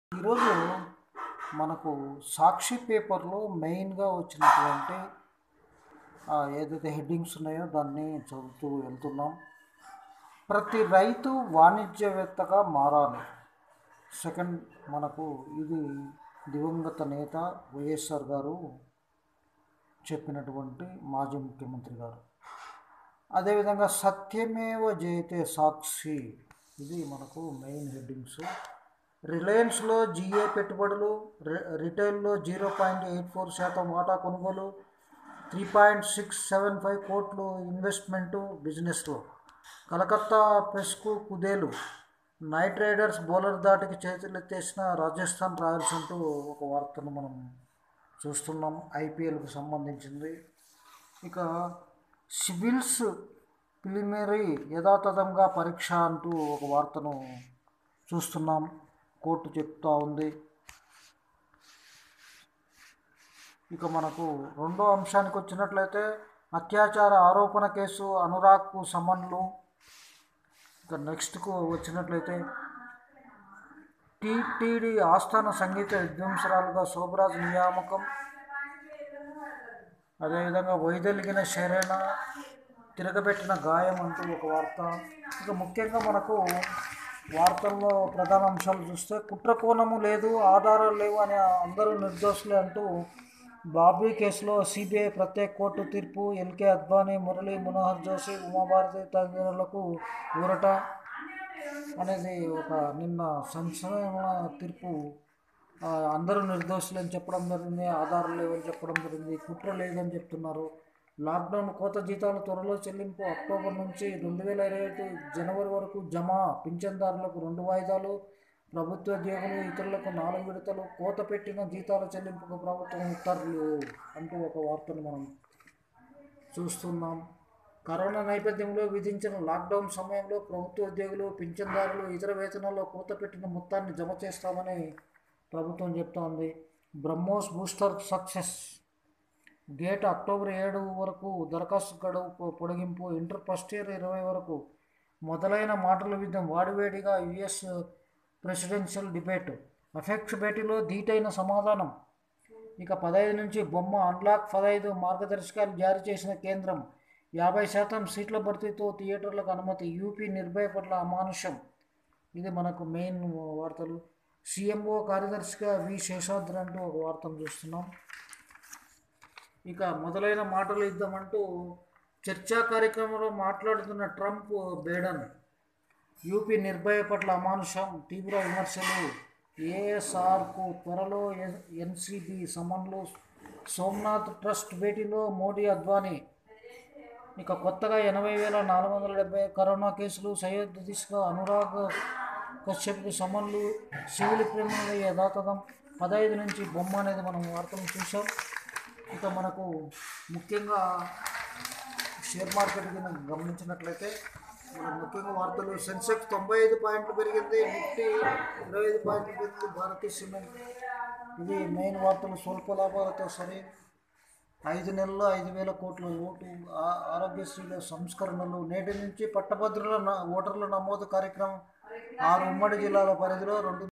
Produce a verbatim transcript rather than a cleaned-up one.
ఈరోజు మనకు సాక్షి పేపర్లో మెయిన్గా వచ్చినటువంటి ఆ, ఏదైతే హెడ్డింగ్స్ ఉన్నాయో దాన్ని చదువుతూ వెళ్తున్నాం. ప్రతి రైతు వాణిజ్యవేత్తగా మారాలి. సెకండ్ మనకు ఇది దివంగత నేత వైఎస్ఆర్ గారు చెప్పినటువంటి మాజీ ముఖ్యమంత్రి గారు. అదేవిధంగా సత్యమేవ జయతే సాక్షి, ఇది మనకు మెయిన్ హెడ్డింగ్స్. రిలయన్స్లో జిఏ పెట్టుబడులు, రిటైల్లో జీరో పాయింట్ ఎయిట్ ఫోర్ శాతం వాటా కొనుగోలు, three point six seven five కోట్లు ఇన్వెస్ట్మెంటు బిజినెస్లో. కలకత్తా ప్రెస్కు కుదేలు, నైట్ రైడర్స్ బౌలర్ దాటికి చేతులెత్తేసిన రాజస్థాన్ రాయల్స్ అంటూ ఒక వార్తను మనం చూస్తున్నాం, ఐపీఎల్కు సంబంధించింది. ఇక సివిల్స్ ప్రిలిమినరీ యథాతథంగా పరీక్ష అంటూ ఒక వార్తను చూస్తున్నాం, కోర్టు చెప్తా ఉంది. ఇక మనకు రెండో అంశానికి వచ్చినట్లయితే అత్యాచార ఆరోపణ కేసు అనురాగ్కు సమన్లు. ఇక నెక్స్ట్కు వచ్చినట్లయితే టీటీడీ ఆస్థాన సంగీత విద్వాంసరాలుగా శోభరాజ్ నియామకం. అదేవిధంగా వైదొలిగిన శరణ తిరగబెట్టిన గాయం అంటూ ఒక వార్త. ఇక ముఖ్యంగా మనకు వార్తల్లో ప్రధాన అంశాలు చూస్తే కుట్ర కోణము లేదు, ఆధారాలు లేవు అని అందరూ నిర్దోషులే అంటూ బాబ్రీ కేసులో సిబిఐ ప్రత్యేక కోర్టు తీర్పు. ఎల్కే అద్వానీ, మురళీ మనోహర్ జోషి, ఉమాభారతి తదితరులకు ఊరట అనేది ఒక నిన్న సంచలన తీర్పు. అందరూ నిర్దోషులు అని చెప్పడం జరిగింది, ఆధారాలు లేవని చెప్పడం జరిగింది, కుట్ర లేదని చెప్తున్నారు. లాక్డౌన్ కోత జీతాలు త్వరలో చెల్లింపు, అక్టోబర్ నుంచి రెండు వేల ఇరవై ఐదు జనవరి వరకు జమ, పింఛన్దారులకు రెండు వాయిదాలు, ప్రభుత్వోద్యోగులు ఇతరులకు నాలుగు విడతలు, కోత పెట్టిన జీతాల చెల్లింపుకు ప్రభుత్వం ఉత్తర్వులు అంటూ ఒక వార్తను మనం చూస్తున్నాం. కరోనా నేపథ్యంలో విధించిన లాక్డౌన్ సమయంలో ప్రభుత్వ ఉద్యోగులు, పింఛన్దారులు ఇతర వేతనాల్లో కోత పెట్టిన మొత్తాన్ని జమ చేస్తామని ప్రభుత్వం చెప్తోంది. BrahMos booster success, GATE October ఏడు వరకు దరఖాస్తు గడువు పొడిగింపు, ఇంటర్ ఫస్ట్ ఇయర్ ఇరవై వరకు మొదలైన మాటల యుద్ధం వాడివేడిగా యుఎస్ ప్రెసిడెన్షియల్ డిబేట్, అఫెక్స్ భేటీలో ధీటైన సమాధానం. ఇక పదహైదు నుంచి బొమ్మ అన్లాక్ పదహైదు మార్గదర్శకాలు జారీ చేసిన కేంద్రం, యాభై శాతం సీట్ల భర్తీతో థియేటర్లకు అనుమతి, యూపీ నిర్భయ పట్ల అమానుషం. ఇది మనకు మెయిన్ వార్తలు. సీఎంఓ కార్యదర్శిగా వి శేషాద్రి అంటూ ఒక వార్తను చూస్తున్నాం. ఇక మొదలైన మాటలు ఇద్దామంటూ చర్చా కార్యక్రమంలో మాట్లాడుతున్న ట్రంప్, బైడెన్. యూపీ నిర్భయ పట్ల అమానుషం, తీవ్ర విమర్శలు. ఏఎస్ఆర్కు త్వరలో ఎన్సీబీ సమన్లు, సోమనాథ్ ట్రస్ట్ భేటీలో మోడీ, అద్వానీ. ఇక కొత్తగా ఎనభై వేల నాలుగు వందల డెబ్బై కరోనా కేసులు, సయ్యద్ దిశగా అనురాగ్ కశ్యప్కు సమన్లు, సివిల్ ప్రిలిమినరీ యథాతథం, పదహైదు నుంచి బొమ్మ అనేది మనం వార్తను చూసాం. ఇక మనకు ముఖ్యంగా షేర్ మార్కెట్ గమనించినట్లయితే మనకు ముఖ్యంగా వార్తలు, సెన్సెక్స్ తొంభై ఐదు పాయింట్లు పెరిగింది, నిఫ్టీ ఇరవై ఐదు పాయింట్లు పెరిగింది, భారతీయ సిమెంట్. ఇది మెయిన్ వార్తలు. స్వల్ప లాభాలతో సరే ఐదు నెలల్లో ఐదు వేల కోట్ల ఓటు, ఆరోగ్యశ్రీలో సంస్కరణలు. నేటి నుంచి పట్టభద్రుల ఓటర్ల నమోదు కార్యక్రమం ఆరు ఉమ్మడి జిల్లాల పరిధిలో రెండు